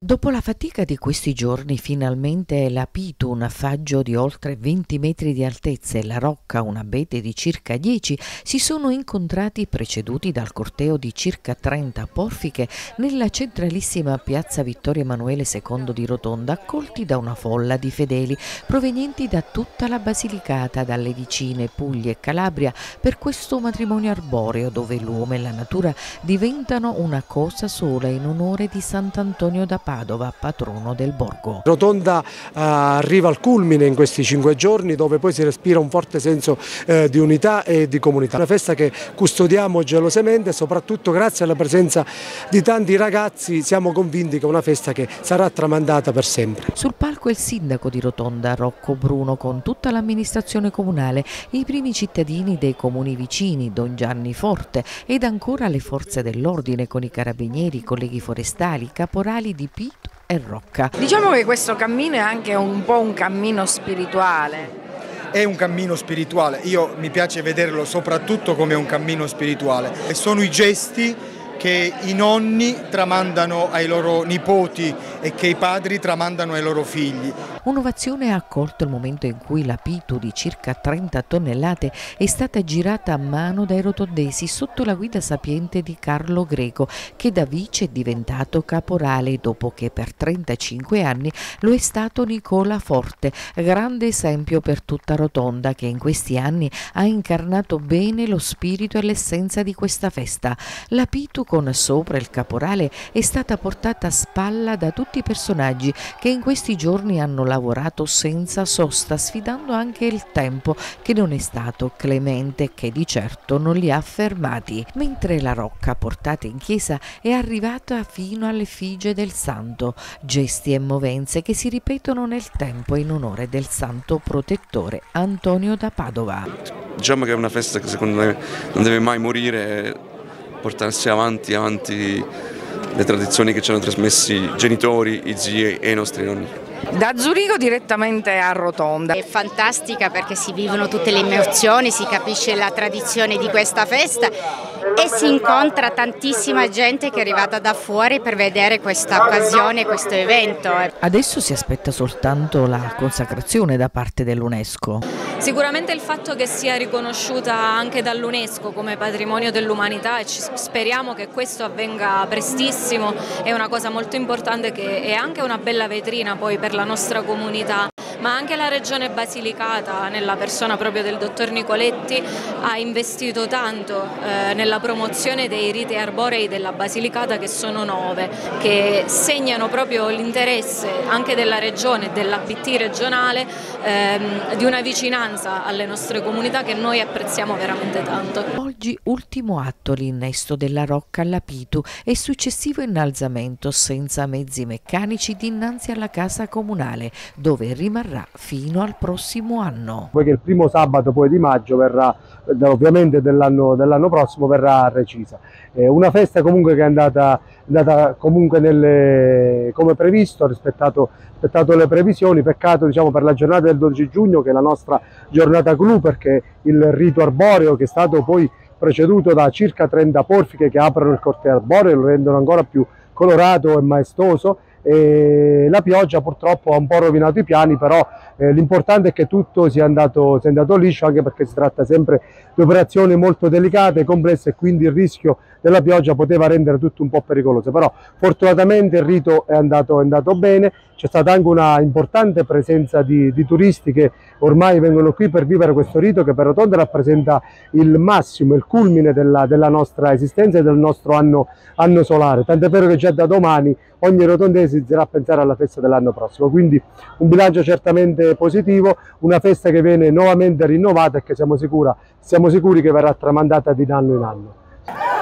Dopo la fatica di questi giorni, finalmente la Pitu, un affaggio di oltre 20 metri di altezza, e la Rocca, un abete di circa 10, si sono incontrati preceduti dal corteo di circa 30 porfiche nella centralissima piazza Vittorio Emanuele II di Rotonda, accolti da una folla di fedeli provenienti da tutta la Basilicata, dalle vicine Puglia e Calabria, per questo matrimonio arboreo dove l'uomo e la natura diventano una cosa sola in onore di Sant'Antonio da Padova, patrono del borgo. Rotonda arriva al culmine in questi 5 giorni, dove poi si respira un forte senso di unità e di comunità. Una festa che custodiamo gelosamente e soprattutto grazie alla presenza di tanti ragazzi siamo convinti che è una festa che sarà tramandata per sempre. Sul palco il sindaco di Rotonda, Rocco Bruno, con tutta l'amministrazione comunale, i primi cittadini dei comuni vicini, Don Gianni Forte, ed ancora le forze dell'ordine con i carabinieri, i colleghi forestali, caporali di Pitu e Rocca. Diciamo che questo cammino è anche un po' un cammino spirituale. È un cammino spirituale, mi piace vederlo soprattutto come un cammino spirituale. E sono i gesti che i nonni tramandano ai loro nipoti e che i padri tramandano ai loro figli. Un'ovazione ha accolto il momento in cui la Pitu di circa 30 tonnellate è stata girata a mano dai rotondesi sotto la guida sapiente di Carlo Greco, che da vice è diventato caporale dopo che per 35 anni lo è stato Nicola Forte, grande esempio per tutta Rotonda, che in questi anni ha incarnato bene lo spirito e l'essenza di questa festa. La Pitu con sopra il caporale è stata portata a spalla da tutti i personaggi che in questi giorni hanno lavorato senza sosta, sfidando anche il tempo, che non è stato clemente e che di certo non li ha fermati, mentre la Rocca portata in chiesa è arrivata fino all'effigie del santo, gesti e movenze che si ripetono nel tempo in onore del santo protettore Antonio da Padova. Diciamo che è una festa che secondo me non deve mai morire, portarsi avanti le tradizioni che ci hanno trasmessi i genitori, i zii e i nostri nonni. Da Zurigo direttamente a Rotonda. È fantastica perché si vivono tutte le emozioni, si capisce la tradizione di questa festa e si incontra tantissima gente che è arrivata da fuori per vedere questa occasione, questo evento. Adesso si aspetta soltanto la consacrazione da parte dell'UNESCO. Sicuramente il fatto che sia riconosciuta anche dall'UNESCO come patrimonio dell'umanità, e speriamo che questo avvenga prestissimo, è una cosa molto importante, che è anche una bella vetrina poi per la nostra comunità. Ma anche la Regione Basilicata, nella persona proprio del dottor Nicoletti, ha investito tanto nella promozione dei riti arborei della Basilicata, che sono 9, che segnano proprio l'interesse anche della Regione e dell'ABT regionale di una vicinanza alle nostre comunità che noi apprezziamo veramente tanto. Oggi ultimo atto, l'innesto della Rocca alla Pitu e successivo innalzamento senza mezzi meccanici dinanzi alla casa comunale, dove rimarrà fino al prossimo anno. Poi che il primo sabato poi di maggio verrà, ovviamente dell'anno prossimo, verrà recisa. Una festa comunque che è andata comunque come previsto, ha rispettato le previsioni. Peccato, diciamo, per la giornata del 12 giugno, che è la nostra giornata clou, perché il rito arboreo, che è stato poi preceduto da circa 30 porfiche che aprono il corteo arboreo, lo rendono ancora più colorato e maestoso. E la pioggia purtroppo ha un po' rovinato i piani, però l'importante è che tutto sia andato liscio, anche perché si tratta sempre di operazioni molto delicate e complesse, e quindi il rischio della pioggia poteva rendere tutto un po' pericoloso. Però fortunatamente il rito è andato bene, c'è stata anche una importante presenza di turisti che ormai vengono qui per vivere questo rito, che per Rotonda rappresenta il massimo, il culmine della nostra esistenza e del nostro anno solare, tant'è vero che già da domani ogni rotondese inizierà a pensare alla festa dell'anno prossimo. Quindi un bilancio certamente positivo, una festa che viene nuovamente rinnovata e che siamo sicuri che verrà tramandata di anno in anno.